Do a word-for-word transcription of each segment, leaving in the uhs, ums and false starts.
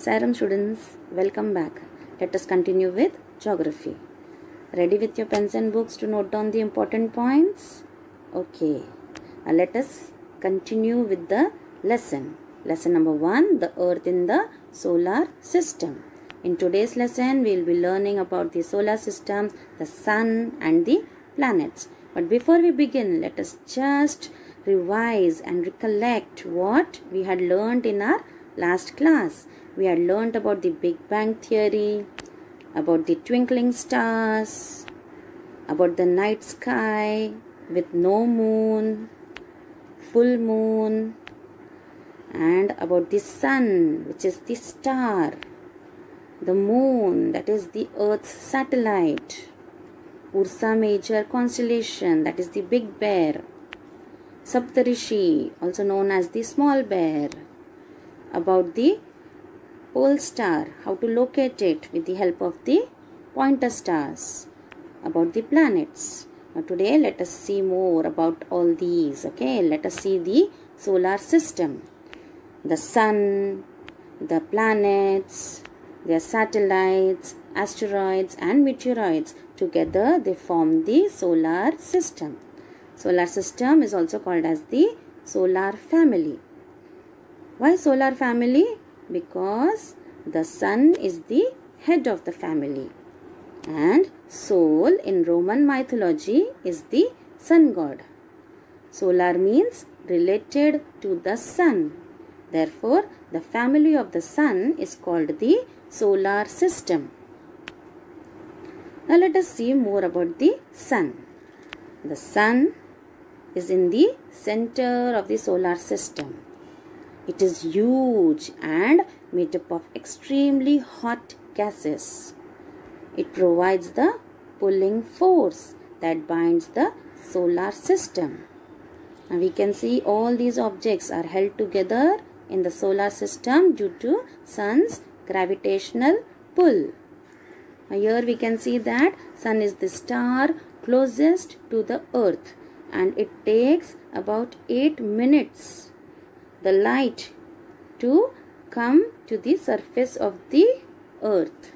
Sairam students, welcome back. Let us continue with geography. Ready with your pens and books to note down the important points? Okay. Now let us continue with the lesson. Lesson number one, the earth in the solar system. In today's lesson, we will be learning about the solar system, the sun and the planets. But before we begin, let us just revise and recollect what we had learned in our last class. We had learned about the Big Bang theory, about the twinkling stars, about the night sky with no moon, full moon, and about the sun, which is the star, the moon, that is the Earth's satellite, Ursa Major constellation, that is the Big Bear, Saptarishi, also known as the Small Bear, about the pole star, how to locate it with the help of the pointer stars, about the planets. Now today let us see more about all these. Okay, let us see the solar system. The sun, the planets, their satellites, asteroids and meteoroids, together they form the solar system. Solar system is also called as the solar family. Why solar family? Because the sun is the head of the family, and Sol in Roman mythology is the sun god. Solar means related to the sun. Therefore, the family of the sun is called the solar system. Now let us see more about the sun. The sun is in the center of the solar system. It is huge and made up of extremely hot gases. It provides the pulling force that binds the solar system. And we can see all these objects are held together in the solar system due to sun's gravitational pull. Now here we can see that sun is the star closest to the earth, and it takes about eight minutes the light to come to the surface of the earth.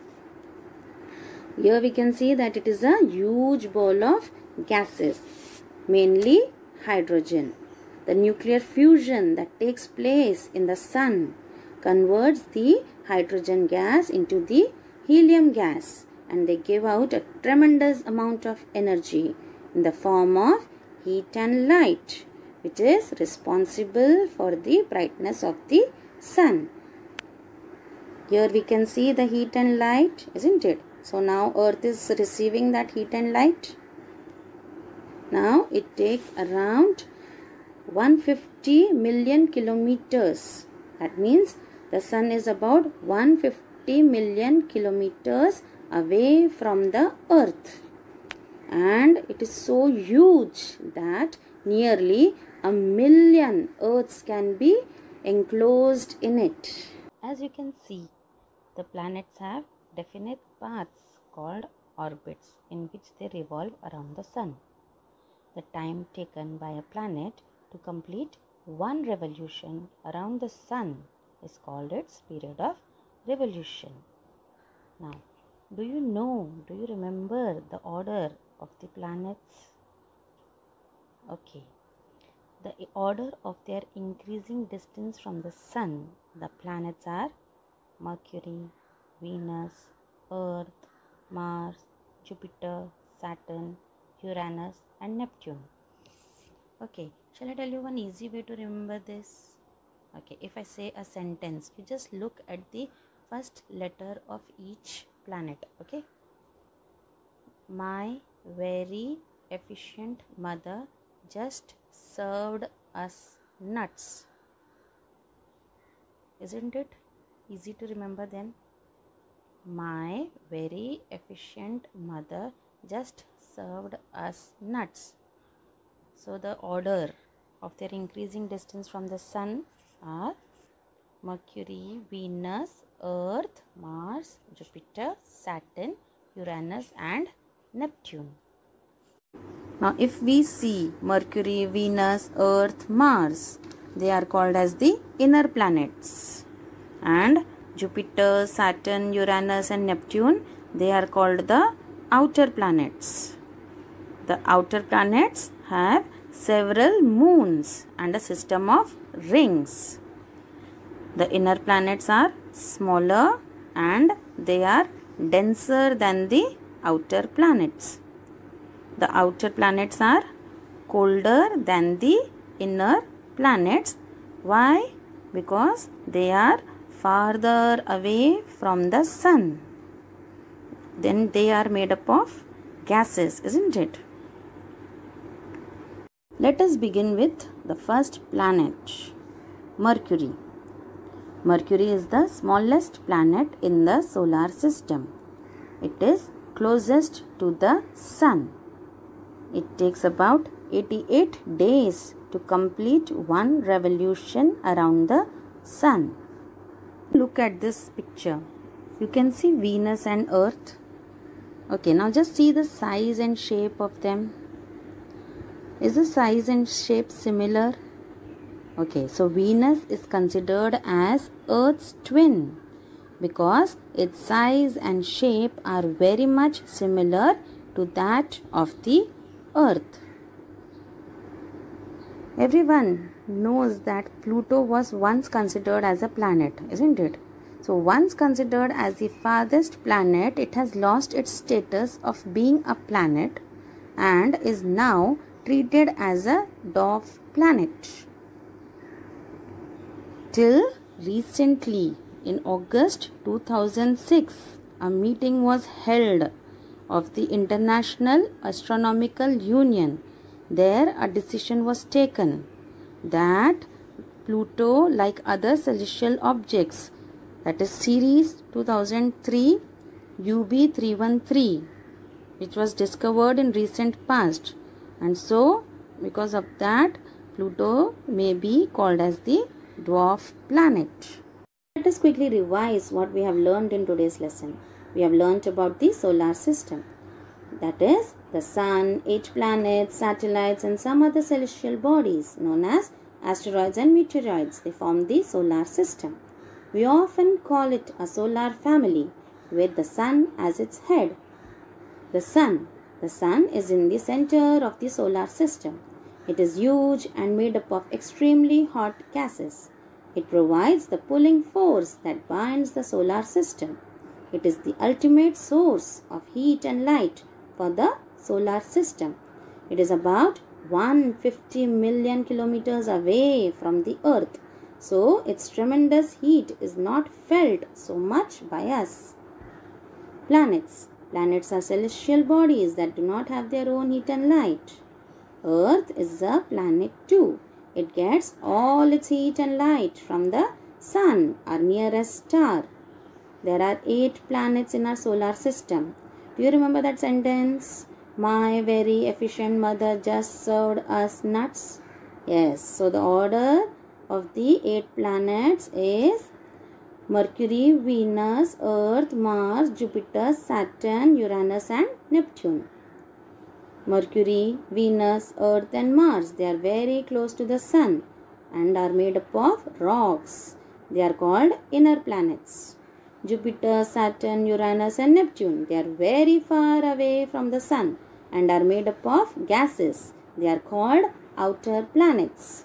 Here we can see that it is a huge ball of gases, mainly hydrogen. The nuclear fusion that takes place in the sun converts the hydrogen gas into the helium gas, and they give out a tremendous amount of energy in the form of heat and light, which is responsible for the brightness of the sun. Here we can see the heat and light, isn't it? So now earth is receiving that heat and light. Now it takes around one hundred fifty million kilometers. That means the sun is about one hundred fifty million kilometers away from the earth. And it is so huge that nearly a million earths can be enclosed in it. As you can see, the planets have definite paths called orbits in which they revolve around the sun. The time taken by a planet to complete one revolution around the sun is called its period of revolution. Now, do you know, do you remember the order of the planets? Okay. The order of their increasing distance from the sun, the planets are Mercury, Venus, Earth, Mars, Jupiter, Saturn, Uranus and Neptune. Okay, shall I tell you one easy way to remember this? Okay, if I say a sentence, you just look at the first letter of each planet. Okay. My very efficient mother just served us nuts. Isn't it easy to remember then? My very efficient mother just served us nuts. So the order of their increasing distance from the sun are Mercury, Venus, Earth, Mars, Jupiter, Saturn, Uranus and Neptune. Now if we see Mercury, Venus, Earth, Mars, they are called as the inner planets. And Jupiter, Saturn, Uranus and Neptune, they are called the outer planets. The outer planets have several moons and a system of rings. The inner planets are smaller and they are denser than the outer planets. The outer planets are colder than the inner planets. Why? Because they are farther away from the sun. Then they are made up of gases, isn't it? Let us begin with the first planet, Mercury. Mercury is the smallest planet in the solar system. It is closest to the sun. It takes about eighty-eight days to complete one revolution around the sun. Look at this picture. You can see Venus and Earth. Okay, now just see the size and shape of them. Is the size and shape similar? Okay, so Venus is considered as Earth's twin because its size and shape are very much similar to that of the Earth. Everyone knows that Pluto was once considered as a planet, isn't it? So once considered as the farthest planet, it has lost its status of being a planet and is now treated as a dwarf planet. Till recently, in August two thousand six, a meeting was held of the International Astronomical Union. There a decision was taken that Pluto, like other celestial objects, that is Ceres two thousand three U B three one three, which was discovered in recent past, and so because of that Pluto may be called as the dwarf planet. Let us quickly revise what we have learned in today's lesson. We have learnt about the solar system, that is the sun, eight planets, satellites and some other celestial bodies known as asteroids and meteoroids. They form the solar system. We often call it a solar family with the sun as its head. The sun. The sun is in the center of the solar system. It is huge and made up of extremely hot gases. It provides the pulling force that binds the solar system. It is the ultimate source of heat and light for the solar system. It is about one hundred fifty million kilometers away from the earth, so its tremendous heat is not felt so much by us. Planets. Planets are celestial bodies that do not have their own heat and light. Earth is a planet too. It gets all its heat and light from the sun, our nearest star. There are eight planets in our solar system. Do you remember that sentence? My very efficient mother just served us nuts. Yes, so the order of the eight planets is Mercury, Venus, Earth, Mars, Jupiter, Saturn, Uranus and Neptune. Mercury, Venus, Earth and Mars, they are very close to the sun and are made up of rocks. They are called inner planets. Jupiter, Saturn, Uranus and Neptune, they are very far away from the sun and are made up of gases. They are called outer planets.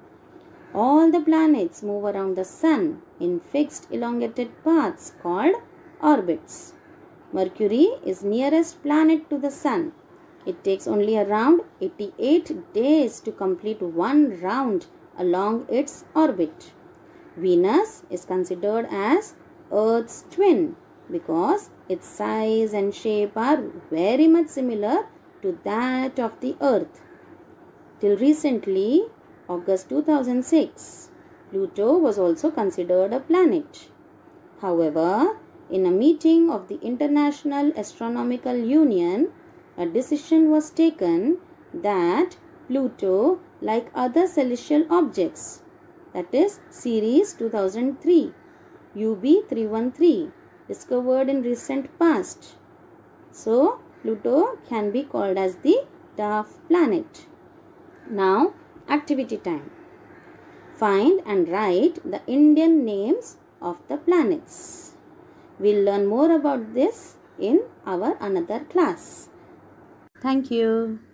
All the planets move around the sun in fixed elongated paths called orbits. Mercury is nearest planet to the sun. It takes only around eighty-eight days to complete one round along its orbit. Venus is considered as Earth's twin because its size and shape are very much similar to that of the Earth. Till recently, August two thousand six, Pluto was also considered a planet. However, in a meeting of the International Astronomical Union, a decision was taken that Pluto, like other celestial objects, that is Ceres two thousand three U B three one three, discovered in recent past. So, Pluto can be called as the dwarf planet. Now, activity time. Find and write the Indian names of the planets. We'll learn more about this in our another class. Thank you.